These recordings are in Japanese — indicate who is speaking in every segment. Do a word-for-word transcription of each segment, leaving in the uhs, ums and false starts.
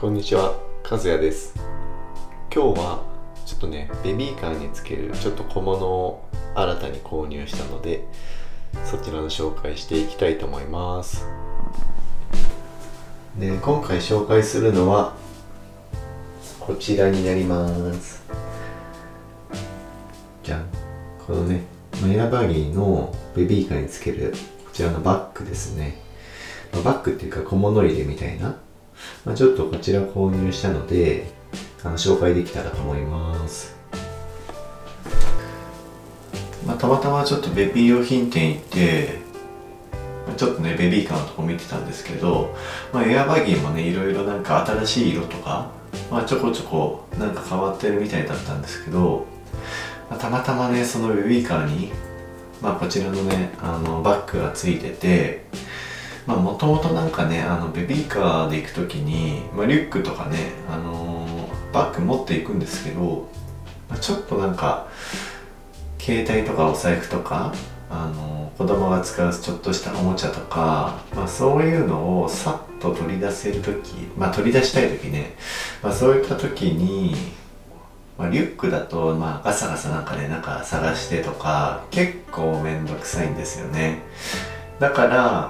Speaker 1: こんにちは、和也です。今日はちょっとね、ベビーカーにつけるちょっと小物を新たに購入したので、そちらの紹介していきたいと思います。で、今回紹介するのはこちらになります。じゃん、このね、エアバギーのベビーカーにつけるこちらのバッグですね。バッグっていうか小物入れみたいな、まあ、ちょっとこちら購入したのであの紹介できたらと思います。まあ、たまたまちょっとベビー用品店行ってちょっとねベビーカーのとこ見てたんですけど、まあ、エアバギーもねいろいろなんか新しい色とか、まあ、ちょこちょこなんか変わってるみたいだったんですけど、まあ、たまたまねそのベビーカーに、まあ、こちらのねあのバッグがついてて、まあもともとなんかねあのベビーカーで行く時に、まあ、リュックとかね、あのー、バッグ持っていくんですけど、まあ、ちょっとなんか携帯とかお財布とか、あのー、子供が使うちょっとしたおもちゃとか、まあ、そういうのをさっと取り出せる時、まあ取り出したい時ね、まあ、そういった時に、まあ、リュックだと、まあ、ガサガサなんかねなんか探してとか結構めんどくさいんですよね。だから、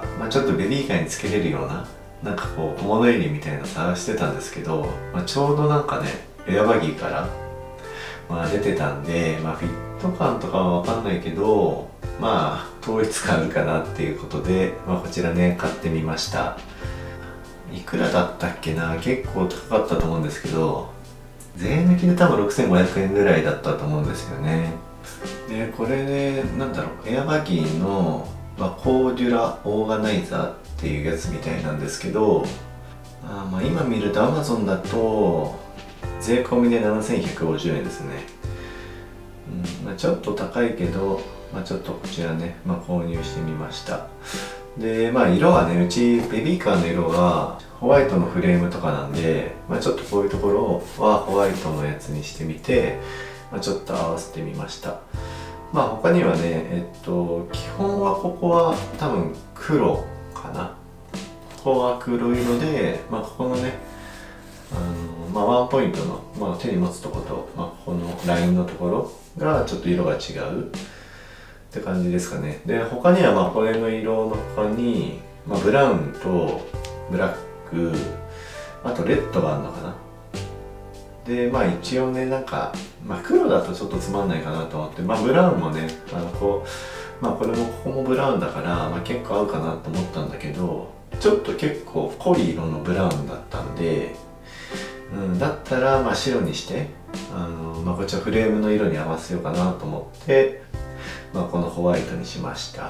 Speaker 1: まあ、ちょっとベビーカーにつけれるようななんかこう小物入れみたいなの探してたんですけど、まあ、ちょうどなんかねエアバギーから、まあ、出てたんで、まあ、フィット感とかは分かんないけどまあ統一感あるかなっていうことで、まあ、こちらね買ってみました。いくらだったっけな、結構高かったと思うんですけど税抜きで多分ろくせんごひゃくえんぐらいだったと思うんですよね。でこれねなんだろうエアバギーのまあ、コーデュラオーガナイザーっていうやつみたいなんですけど、あまあ今見ると アマゾン だと税込みでななせんひゃくごじゅうえんですね。うんまあ、ちょっと高いけど、まあ、ちょっとこちらね、まあ、購入してみました。でまあ色はねうちベビーカーの色がホワイトのフレームとかなんで、まあ、ちょっとこういうところはホワイトのやつにしてみて、まあ、ちょっと合わせてみました。まあ他にはね、えっと、基本はここは多分黒かな。ここは黒色で、まあここのね、あの、まあワンポイントの、まあ手に持つとこと、まあここのラインのところがちょっと色が違うって感じですかね。で、他にはまあこれの色の他に、まあブラウンとブラック、あとレッドがあるのかな。でまあ一応ねなんか、まあ、黒だとちょっとつまんないかなと思って、まあブラウンもねあのこうまあこれもここもブラウンだから、まあ、結構合うかなと思ったんだけどちょっと結構濃い色のブラウンだったんで、うん、だったらまあ白にしてあの、まあ、こっちはフレームの色に合わせようかなと思って、まあ、このホワイトにしました。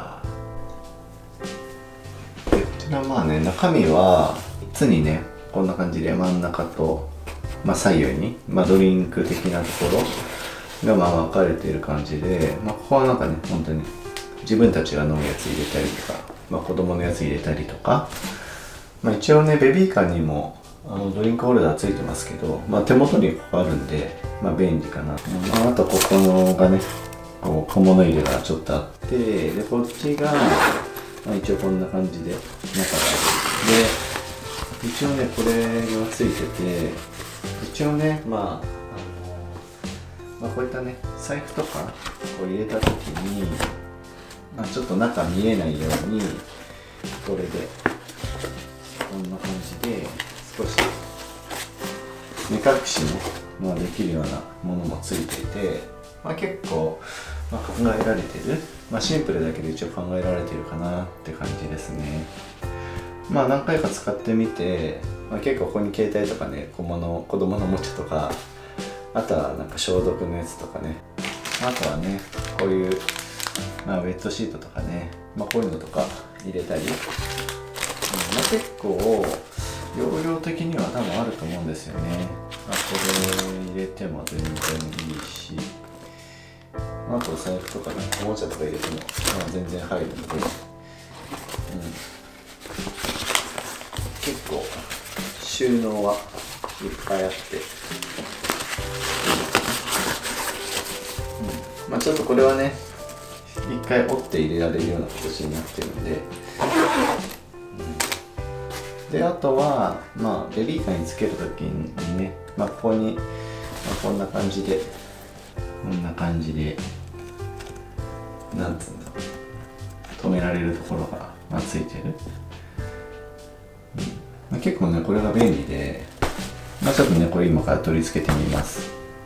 Speaker 1: でこちらまあね中身はいつにねこんな感じで真ん中とまあ左右に、まあ、ドリンク的なところがまあ分かれている感じで、まあ、ここはなんかね本当に自分たちが飲むやつ入れたりとか、まあ、子供のやつ入れたりとか、まあ、一応ねベビーカーにもあのドリンクホルダーついてますけど、まあ、手元にここあるんで、まあ、便利かなと、まあ、あとここのがねこう小物入れがちょっとあってでこっちが、まあ、一応こんな感じで中があるで一応ねこれがついてて一応ね、まあ、あのまあ、こういったね、財布とかこう入れたときに、まあ、ちょっと中見えないように、これで、こんな感じで、少し目隠しも、まあ、できるようなものもついていて、まあ、結構、まあ、考えられてる、まあ、シンプルだけど一応考えられてるかなって感じですね。まあ何回か使ってみて、まあ、結構ここに携帯とかね子物子供のおもちゃとかあとはなんか消毒のやつとかねあとはねこういう、まあ、ウェットシートとかね、まあ、こういうのとか入れたり、うんまあ、結構容量的には多分あると思うんですよね。まあ、これ入れても全然いいしあとお財布とかねおもちゃとか入れても、まあ、全然入るので、うん結構収納はいっぱいあって、うん、まあちょっとこれはね一回折って入れられるような形になってるんで、うん、 であとはまあベビーカーにつけるときにね、まあ、ここに、まあ、こんな感じでこんな感じでなんつうんだろう、止められるところが、まあ、ついてる、うんまあ、結構ねこれが便利で、まあ、ちょっとねこれ今から取り付けてみます。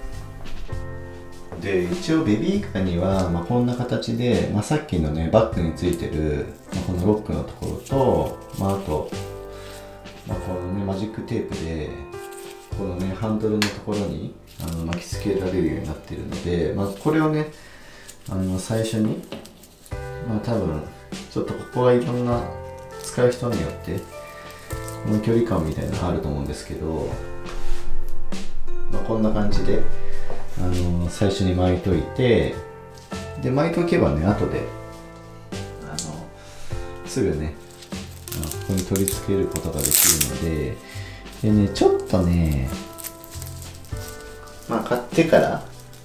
Speaker 1: で一応ベビーカーには、まあ、こんな形で、まあ、さっきのねバッグについてる、まあ、このロックのところと、まあ、あと、まあ、このねマジックテープでこのねハンドルのところにあの巻きつけられるようになっているので、まあ、これをねあの最初に、まあ、多分ちょっとここはいろんな使う人によってこの距離感みたいなのがあると思うんですけど、まあ、こんな感じであの最初に巻いといて、で巻いておけばね後であのすぐねここに取り付けることができるので、でねちょっとねまあ買ってから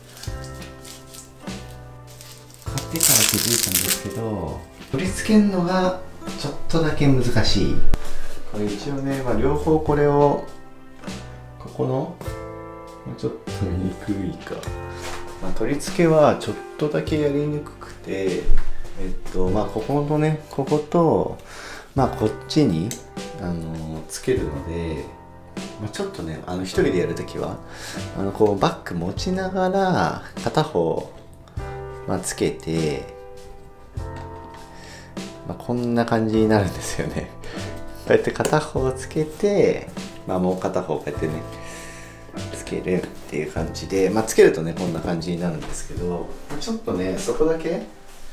Speaker 1: 買ってから気づいたんですけど、取り付けるのがちょっとだけ難しい。これ一応ね、まあ、両方これをここのちょっと見にくいか、まあ、取り付けはちょっとだけやりにくくて、えっとまあここのねこことまあこっちにあのつけるので、まあ、ちょっとねあの一人でやるときはあのこうバッグ持ちながら片方、まあ、つけて、まあ、こんな感じになるんですよね。こうやって片方つけて、まあ、もう片方こうやってねつけるっていう感じで、まあ、つけるとねこんな感じになるんですけど、ちょっとねそこだけ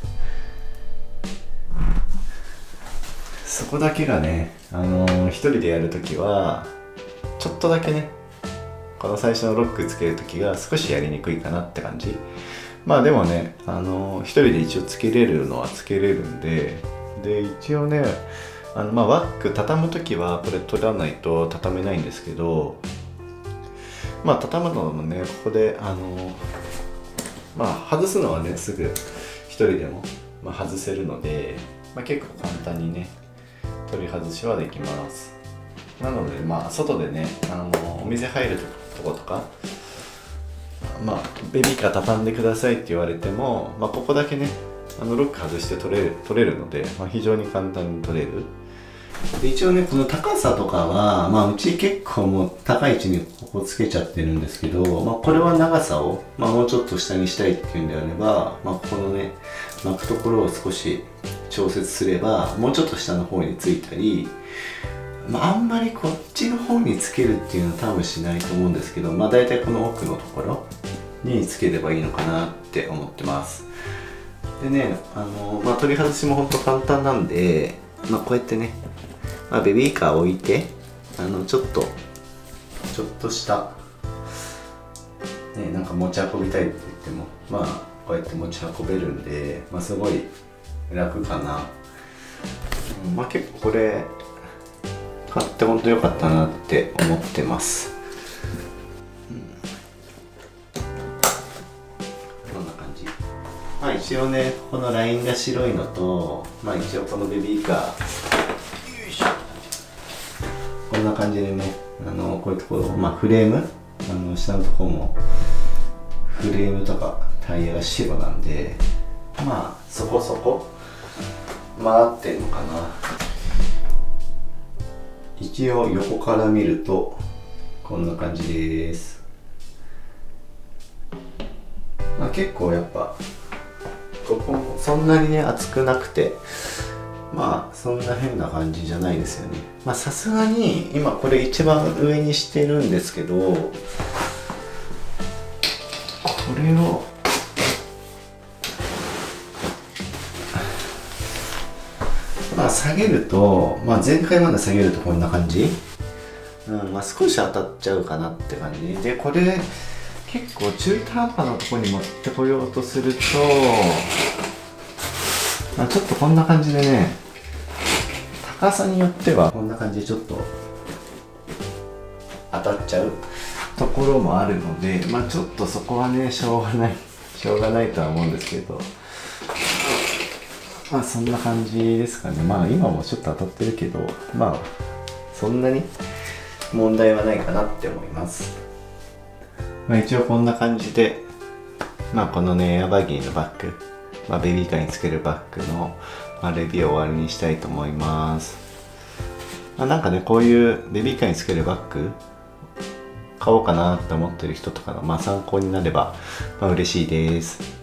Speaker 1: そこだけがねあのー、一人でやるときはちょっとだけねこの最初のロックつけるときが少しやりにくいかなって感じ。まあでもねあのー、一人で一応つけれるのはつけれるんで、で一応ねあのまあワック畳むときはこれ取らないと畳めないんですけど、まあ畳むのもねここであのまあ外すのはねすぐ一人でも、まあ、外せるので、まあ、結構簡単にね取り外しはできます。なのでまあ外でねあのお店入るとことか、まあベビーカー畳んでくださいって言われても、まあ、ここだけねあのロック外して取れる取れるので、まあ、非常に簡単に取れる。で一応ねこの高さとかは、まあ、うち結構もう高い位置にここつけちゃってるんですけど、まあ、これは長さを、まあ、もうちょっと下にしたいっていうんであれば、まあ、ここのね巻くところを少し調節すればもうちょっと下の方についたり、まあ、あんまりこっちの方につけるっていうのは多分しないと思うんですけど、まあ、大体この奥のところにつければいいのかなって思ってます。でねあの、まあ、取り外しも本当簡単なんで、まあ、こうやってねまあ、ベビーカー置いてあのちょっとちょっとしたねなんか持ち運びたいって言ってもまあこうやって持ち運べるんで、まあ、すごい楽かな、うん、まあ結構これ買って本当良かったなって思ってます、うん、こんな感じ。まあ一応ねこのラインが白いのと、まあ一応このベビーカーこんな感じでねあのこういうところ、まあ、フレームあの下のところもフレームとかタイヤが白なんでまあそこそこ回ってんのかな。一応横から見るとこんな感じです。まあ、結構やっぱここもそんなにね厚くなくてまあそんな変な感じじゃないですよね。まあさすがに今これ一番上にしてるんですけど、これをまあ下げると、まあ前回まで下げるとこんな感じ、うんまあ少し当たっちゃうかなって感じで、これ結構中途半端なところに持ってこようとするとまあ、ちょっとこんな感じでね高さによってはこんな感じでちょっと当たっちゃうところもあるので、まあちょっとそこはねしょうがないしょうがないとは思うんですけど、まあそんな感じですかね。まあ今もちょっと当たってるけどまあそんなに問題はないかなって思います。まあ、一応こんな感じで、まあ、このねエアバギーのバッグ、まあ、ベビーカーにつけるバッグの、まあ、レビューを終わりにしたいと思います。まあ、なんかねこういうベビーカーにつけるバッグ買おうかなって思ってる人とかの、まあ、参考になれば、まあ、嬉しいです。